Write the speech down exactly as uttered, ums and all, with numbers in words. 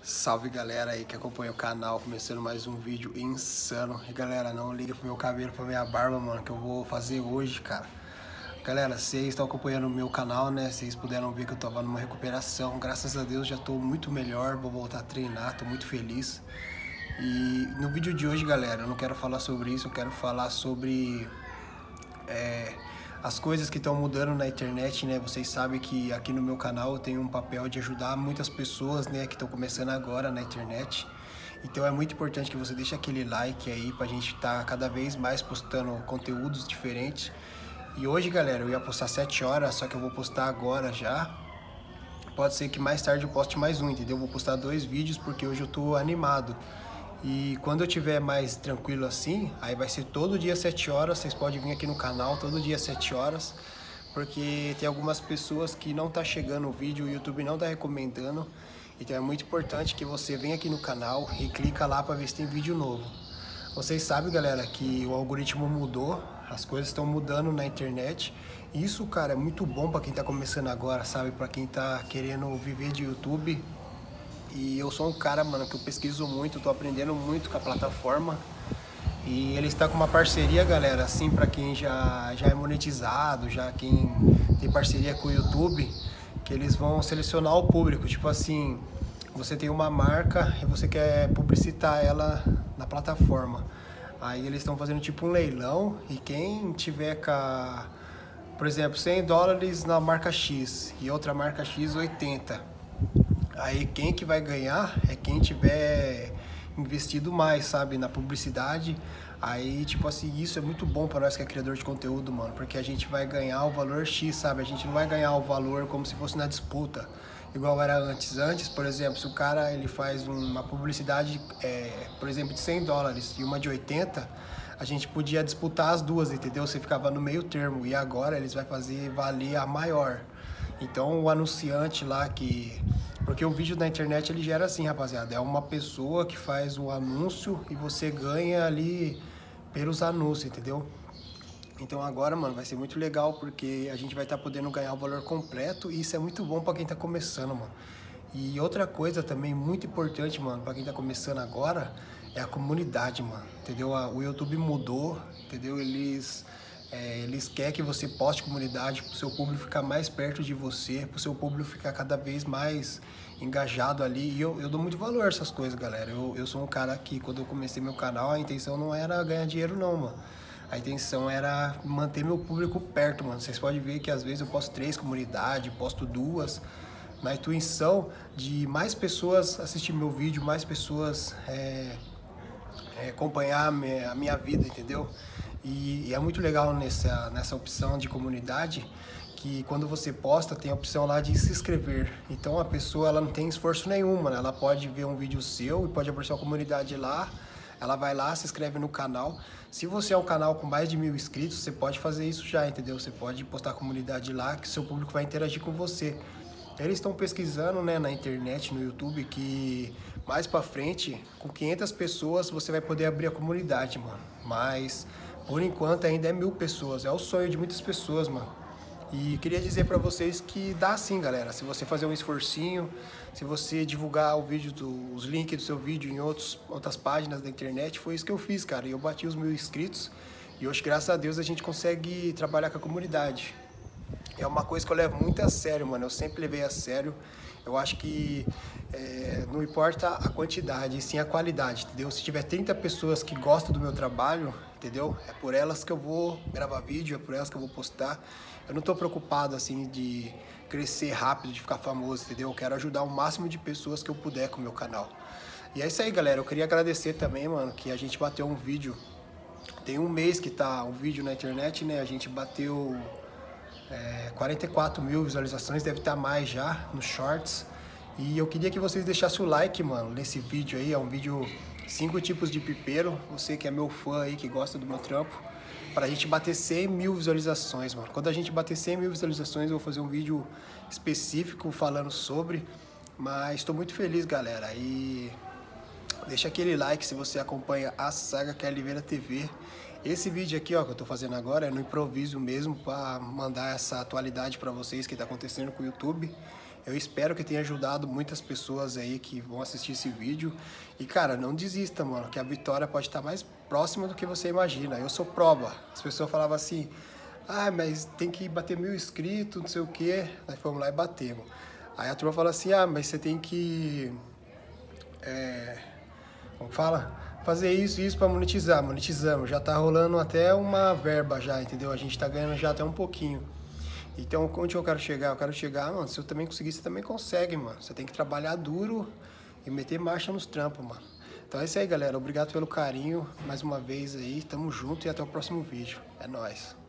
Salve galera aí que acompanha o canal, começando mais um vídeo insano. E galera, não liga pro meu cabelo, pra minha barba, mano, que eu vou fazer hoje, cara. Galera, vocês estão acompanhando o meu canal, né? Vocês puderam ver que eu tava numa recuperação. Graças a Deus já tô muito melhor, vou voltar a treinar, tô muito feliz. E no vídeo de hoje, galera, eu não quero falar sobre isso, eu quero falar sobre... É, as coisas que estão mudando na internet, né? Vocês sabem que aqui no meu canal eu tenho um papel de ajudar muitas pessoas, né, que estão começando agora na internet. Então é muito importante que você deixe aquele like aí pra gente estar tá cada vez mais postando conteúdos diferentes. E hoje, galera, eu ia postar sete horas, só que eu vou postar agora já. Pode ser que mais tarde eu poste mais um, entendeu? Eu vou postar dois vídeos porque hoje eu tô animado. E quando eu tiver mais tranquilo assim, aí vai ser todo dia sete horas, vocês podem vir aqui no canal todo dia sete horas, porque tem algumas pessoas que não tá chegando o vídeo, o YouTube não tá recomendando, então é muito importante que você venha aqui no canal e clica lá para ver se tem vídeo novo. Vocês sabem, galera, que o algoritmo mudou, as coisas estão mudando na internet. Isso, cara, é muito bom para quem tá começando agora, sabe? Para quem tá querendo viver de YouTube. E eu sou um cara, mano, que eu pesquiso muito, tô aprendendo muito com a plataforma. E ele está com uma parceria, galera, assim, pra quem já, já é monetizado, já quem tem parceria com o YouTube, que eles vão selecionar o público. Tipo assim, você tem uma marca e você quer publicitar ela na plataforma. Aí eles estão fazendo tipo um leilão e quem tiver com a, por exemplo, cem dólares na marca X e outra marca X oitenta. Aí quem que vai ganhar é quem tiver investido mais, sabe, na publicidade. Aí, tipo assim, isso é muito bom para nós que é criador de conteúdo, mano, porque a gente vai ganhar o valor X, sabe? A gente não vai ganhar o valor como se fosse na disputa, igual era antes. Antes, por exemplo, se o cara ele faz uma publicidade, é, por exemplo, de cem dólares e uma de oitenta, a gente podia disputar as duas, entendeu? Você ficava no meio termo. E agora eles vão fazer valer a maior. Então o anunciante lá que... Porque o vídeo na internet ele gera assim, rapaziada. É uma pessoa que faz o anúncio e você ganha ali pelos anúncios, entendeu? Então agora, mano, vai ser muito legal porque a gente vai estar tá podendo ganhar o valor completo e isso é muito bom pra quem tá começando, mano. E outra coisa também muito importante, mano, pra quem tá começando agora é a comunidade, mano, entendeu? O YouTube mudou, entendeu? Eles... É, eles querem que você poste comunidade para o seu público ficar mais perto de você, para o seu público ficar cada vez mais engajado ali. E eu, eu dou muito valor a essas coisas, galera. Eu, eu sou um cara que, quando eu comecei meu canal, a intenção não era ganhar dinheiro, não, mano. A intenção era manter meu público perto, mano. Vocês podem ver que às vezes eu posto três comunidades, posto duas, na intuição de mais pessoas assistir meu vídeo, mais pessoas é, é, acompanhar a minha, a minha vida, entendeu? E, e é muito legal nessa, nessa opção de comunidade que quando você posta tem a opção lá de se inscrever. Então a pessoa ela não tem esforço nenhum, mano. Ela pode ver um vídeo seu e pode aparecer uma comunidade lá. Ela vai lá, se inscreve no canal. Se você é um canal com mais de mil inscritos, você pode fazer isso já, entendeu? Você pode postar a comunidade lá que seu público vai interagir com você. Eles estão pesquisando, né, na internet, no YouTube, que mais pra frente, com quinhentas pessoas, você vai poder abrir a comunidade, mano. Mas... por enquanto ainda é mil pessoas, é o sonho de muitas pessoas, mano. E queria dizer pra vocês que dá sim, galera. Se você fazer um esforcinho, se você divulgar o vídeo, do, os links do seu vídeo em outros, outras páginas da internet, foi isso que eu fiz, cara. E eu bati os mil inscritos e hoje, graças a Deus, a gente consegue trabalhar com a comunidade. É uma coisa que eu levo muito a sério, mano. Eu sempre levei a sério. Eu acho que é, não importa a quantidade, e sim a qualidade, entendeu? Se tiver trinta pessoas que gostam do meu trabalho, entendeu? É por elas que eu vou gravar vídeo, é por elas que eu vou postar. Eu não tô preocupado, assim, de crescer rápido, de ficar famoso, entendeu? Eu quero ajudar o máximo de pessoas que eu puder com o meu canal. E é isso aí, galera. Eu queria agradecer também, mano, que a gente bateu um vídeo. Tem um mês que tá um vídeo na internet, né? A gente bateu... É, quarenta e quatro mil visualizações, deve estar mais já nos shorts. E eu queria que vocês deixassem o like, mano, nesse vídeo aí. É um vídeo cinco tipos de pipeiro. Você que é meu fã aí, que gosta do meu trampo, pra gente bater cem mil visualizações, mano. Quando a gente bater cem mil visualizações, eu vou fazer um vídeo específico falando sobre. Mas estou muito feliz, galera. E deixa aquele like se você acompanha a Saga Kelly Oliveira T V. Esse vídeo aqui, ó, que eu tô fazendo agora é no improviso mesmo, para mandar essa atualidade para vocês que tá acontecendo com o YouTube. Eu espero que tenha ajudado muitas pessoas aí que vão assistir esse vídeo. E, cara, não desista, mano, que a vitória pode estar mais próxima do que você imagina. Eu sou prova. As pessoas falavam assim, ah, mas tem que bater mil inscritos, não sei o quê. Nós fomos lá e batemos. Aí a turma fala assim, ah, mas você tem que... É, como fala? Fazer isso e isso pra monetizar. Monetizamos. Já tá rolando até uma verba já, entendeu? A gente tá ganhando já até um pouquinho. Então, onde eu quero chegar? Eu quero chegar, mano, se eu também conseguir, você também consegue, mano. Você tem que trabalhar duro e meter marcha nos trampos, mano. Então é isso aí, galera. Obrigado pelo carinho mais uma vez aí. Tamo junto e até o próximo vídeo. É nóis.